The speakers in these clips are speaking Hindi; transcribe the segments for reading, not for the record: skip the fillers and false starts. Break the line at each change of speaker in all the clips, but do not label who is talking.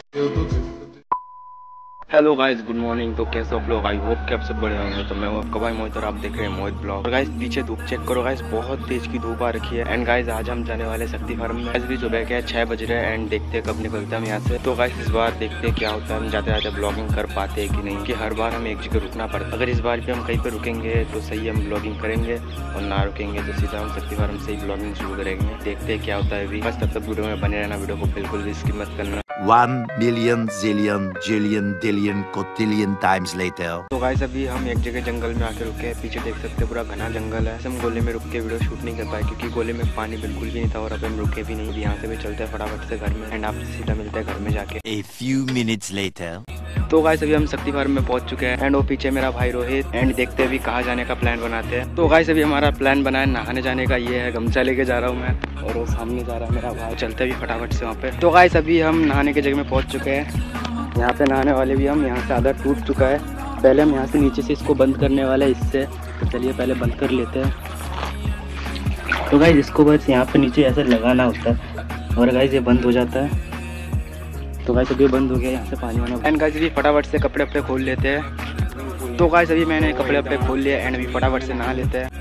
Hello guys, good morning. तो कैसे हो आप लोग? आई होप कि आप सब बढ़िया होंगे। तो मैं हूं आपका भाई मोहित और आप देख रहे हैं मोहित ब्लॉग। और गाइस पीछे धूप चेक करो गाइस, बहुत तेज की धूप आ रखी है। एंड गाइस आज हम जाने वाले शक्ति फार्म में। आज भी सुबह के 6 बज रहे हैं एंड देखते हैं कब निकलते हैं हम यहाँ से। तो गाइस इस बार देखते हैं क्या होता है, हम जाते जाते ब्लॉगिंग कर पाते हैं कि नहीं, कि हर बार हमें एक जगह रुकना पड़ता है। अगर इस बार भी हम कहीं पर रुकेंगे तो सही हम ब्लॉगिंग करेंगे, और ना रुकेंगे तो सीधा हम शक्ति फार्म से ही ब्लॉगिंग शुरू करेंगे। देखते हैं क्या होता है अभी। बस तब तक वीडियो में बने रहना, वीडियो को बिल्कुल भी स्किप मत करना।
1 million zillion jillion dillion cotillion times later.
तो गाइस अभी हम एक जगह जंगल में आके रुके हैं। पीछे देख सकते हैं पूरा घना जंगल है। हम गोले में रुक के वीडियो शूट नहीं कर पाए क्योंकि गोले में पानी बिल्कुल भी नहीं था, और अब हम रुके भी नहीं। यहाँ से भी चलते हैं फटाफट से घर में एंड आपसे सीधा मिलते हैं घर में जाके।
A few minutes later.
तो गाइस अभी हम शक्ति फार्म में पहुंच चुके हैं एंड वो पीछे मेरा भाई रोहित। एंड देखते हैं अभी कहाँ जाने का प्लान बनाते हैं। तो गाइस अभी हमारा प्लान बना है नहाने जाने का। ये है गमछा लेके जा रहा हूँ मैं, और वो सामने जा रहा है मेरा भाई। चलते भी फटाफट से वहाँ पे। तो गाइस अभी हम नहाने की जगह में पहुँच चुके हैं। यहाँ पे नहाने वाले भी हम, यहाँ से आधा टूट चुका है। पहले हम यहाँ से नीचे से इसको बंद करने वाले हैं इससे। तो चलिए पहले बंद कर लेते हैं। तो गाइस इसको बस यहाँ पे नीचे ऐसे लगाना होता है, और गाइस ये बंद हो जाता है। तो गाइस अभी बंद हो गया यहाँ से पानी वाना। एंड गाइस अभी फटाफट से कपड़े अपने खोल लेते हैं। तो गाइस अभी मैंने कपड़े अपने खोल लिए एंड अभी फटाफट से नहा लेते हैं।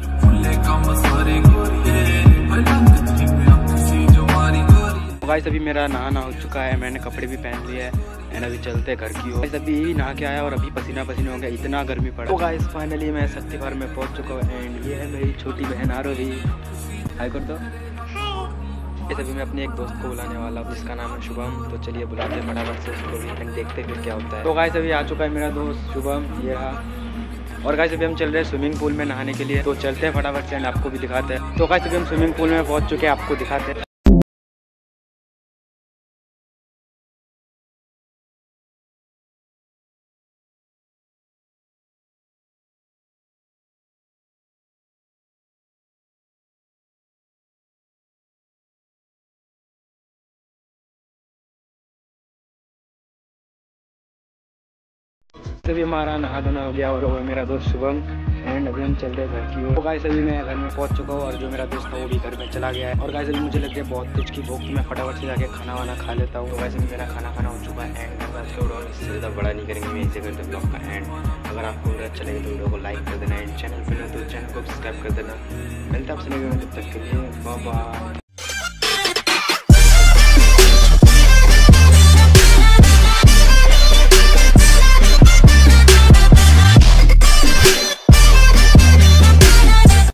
तो गाइस अभी मेरा नहाना हो चुका है, मैंने कपड़े भी पहन लिए हैं एंड अभी चलते हैं घर की ओर। अभी नहा के आया और अभी पसीना पसीना हो गया, इतना गर्मी पड़ा। तो गाइस फाइनली मैं शक्ति फार्म में पहुंच चुका हूँ एंड ये है मेरी छोटी बहन आरोही। हाय कर दो। अभी मैं अपने एक दोस्त को बुलाने वाला हूँ जिसका नाम है शुभम। तो चलिए बुलाते हैं फटाफट से उसको भी एंड देखते हैं फिर क्या होता है। तो गाइस अभी आ चुका है मेरा दोस्त शुभम, ये रहा। और गाइस अभी हम चल रहे हैं स्विमिंग पूल में नहाने के लिए। तो चलते हैं फटाफट से एंड आपको भी दिखाते हैं। तो गाइस अभी हम स्विमिंग पूल में पहुंच चुके हैं, आपको दिखाते हैं। अभी हमारा नहा धोना हो गया और वो मेरा दोस्त शुभम एंड अभी हम चल रहे हैं घर की ओर। तो गाइस अभी मैं घर में पहुंच चुका हूँ और जो मेरा दोस्त था वो भी घर में चला गया है। और गाइस अभी मुझे लग गया बहुत तेज की भूख, मैं फटाफट से जाके खाना वाना खा लेता हूँ। तो गाइस अभी मेरा खाना खाना हो चुका है एंड आज का वीडियो इससे ज़्यादा बड़ा नहीं करेंगे, मैं इसे करते ब्लॉग का एंड। अगर आपको वीडियो अच्छा लगे तो वीडियो को लाइक कर देना एंड चैनल पर तो चैनल को सब्सक्राइब कर देना। मिलता है आपसे नए वीडियो में, तब तक के लिए बाय बाय।